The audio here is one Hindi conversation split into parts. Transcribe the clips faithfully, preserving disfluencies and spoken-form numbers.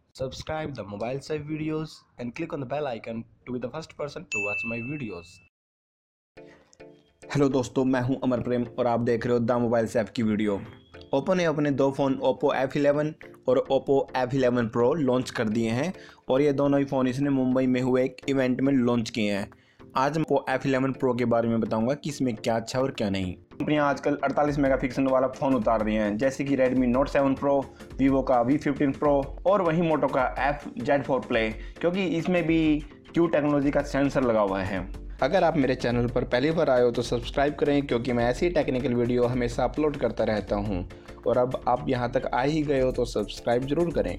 Subscribe the Mobile Save videos and click on the bell icon to be the first person to watch my videos. Hello दोस्तों, मैं हूं अमर प्रेम और आप देख रहे हो द मोबाइल से ऐप की वीडियो। ओप्पो ने अपने दो फ़ोन ओप्पो एफ इलेवन और Oppo F eleven pro launch कर दिए हैं और ये दोनों ही फ़ोन इसने मुंबई में हुए एक इवेंट में लॉन्च किए हैं। आज मैं ओप्पो एफ इलेवन प्रो के बारे में बताऊंगा कि इसमें क्या अच्छा और क्या नहीं। कंपनियां आजकल अड़तालीस मेगापिक्सल वाला फ़ोन उतार रही हैं, जैसे कि Redmi Note seven pro, Vivo का वी फिफ्टीन प्रो और वहीं मोटो का एफ जेड फोर प्ले, क्योंकि इसमें भी क्यू टेक्नोलॉजी का सेंसर लगा हुआ है। अगर आप मेरे चैनल पर पहली बार आए हो तो सब्सक्राइब करें, क्योंकि मैं ऐसी टेक्निकल वीडियो हमेशा अपलोड करता रहता हूं। और अब आप यहां तक आ ही गए हो तो सब्सक्राइब जरूर करें।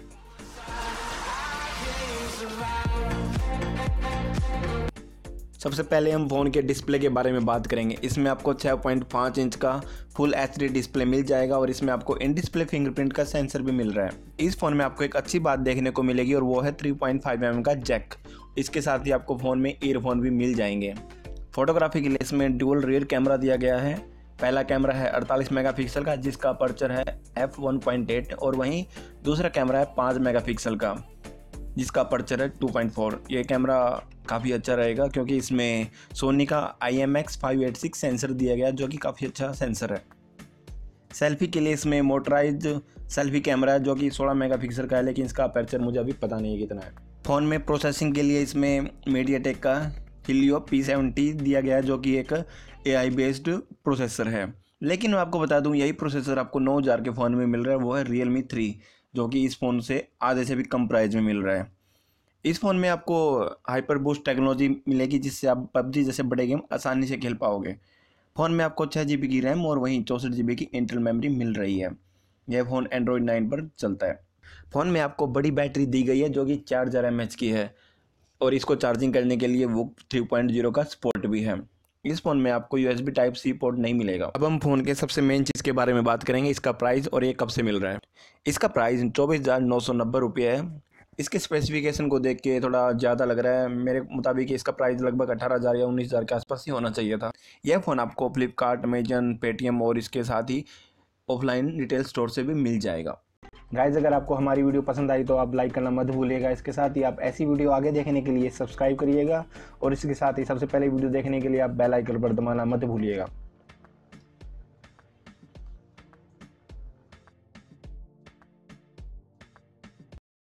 सबसे पहले हम फ़ोन के डिस्प्ले के बारे में बात करेंगे। इसमें आपको छह पॉइंट पाँच इंच का फुल एच डी डिस्प्ले मिल जाएगा और इसमें आपको इन डिस्प्ले फिंगरप्रिंट का सेंसर भी मिल रहा है। इस फ़ोन में आपको एक अच्छी बात देखने को मिलेगी और वो है three point five M M का जैक। इसके साथ ही आपको फ़ोन में ईयरफोन भी मिल जाएंगे। फोटोग्राफी के लिए इसमें ड्यूल रियर कैमरा दिया गया है। पहला कैमरा है अड़तालीस मेगापिक्सल का, जिसका अपर्चर है एफ वन पॉइंट एट, और वहीं दूसरा कैमरा है पाँच मेगापिक्सल का, जिसका अपर्चर है टू पॉइंट फोर। ये कैमरा काफ़ी अच्छा रहेगा क्योंकि इसमें सोनी का I M X five eight six sensor दिया गया है, जो कि काफ़ी अच्छा सेंसर है। सेल्फी के लिए इसमें मोटराइज्ड सेल्फी कैमरा है, जो कि सोलह मेगापिक्सल का है, लेकिन इसका अपर्चर मुझे अभी पता नहीं है कितना है। फ़ोन में प्रोसेसिंग के लिए इसमें मीडियाटेक का हीलियो पी सेवेंटी दिया गया है, जो कि एक ए आई बेस्ड प्रोसेसर है। लेकिन मैं आपको बता दूं, यही प्रोसेसर आपको नौ हज़ार के फ़ोन में मिल रहा है, वो है रियलमी थ्री, जो कि इस फ़ोन से आधे से भी कम प्राइस में मिल रहा है। इस फ़ोन में आपको हाइपर बूस्ट टेक्नोलॉजी मिलेगी, जिससे आप पबजी जैसे बड़े गेम आसानी से खेल पाओगे। फ़ोन में आपको छः जी बी की रैम और वहीं चौंसठ जी बी की इंटरनल मेमोरी मिल रही है। यह फ़ोन एंड्रॉयड नाइन पर चलता है। फ़ोन में आपको बड़ी बैटरी दी गई है, जो कि चार हज़ार एम एच की है, और इसको चार्जिंग करने के लिए वो थ्री पॉइंट ज़ीरो का सपोर्ट भी है। इस फ़ोन में आपको U S B type C port नहीं मिलेगा। अब हम फ़ोन के सबसे मेन चीज़ के बारे में बात करेंगे, इसका प्राइस और ये कब से मिल रहा है। इसका प्राइस चौबीस हज़ार नौ सौ नब्बे रुपये है। इसके स्पेसिफिकेशन को देख के थोड़ा ज़्यादा लग रहा है। मेरे मुताबिक इसका प्राइस लगभग अठारह हज़ार या उन्नीस हज़ार के आसपास ही होना चाहिए था। यह फ़ोन आपको फ्लिपकार्ट, अमेजन, पेटीएम और इसके साथ ही ऑफलाइन रिटेल स्टोर से भी मिल जाएगा। गाइज, अगर आपको हमारी वीडियो पसंद आई तो आप लाइक करना मत भूलिएगा। इसके साथ ही आप ऐसी वीडियो आगे देखने के लिए सब्सक्राइब करिएगा और इसके साथ ही सबसे पहले वीडियो देखने के लिए आप बेल आइकन पर दबाना मत भूलिएगा।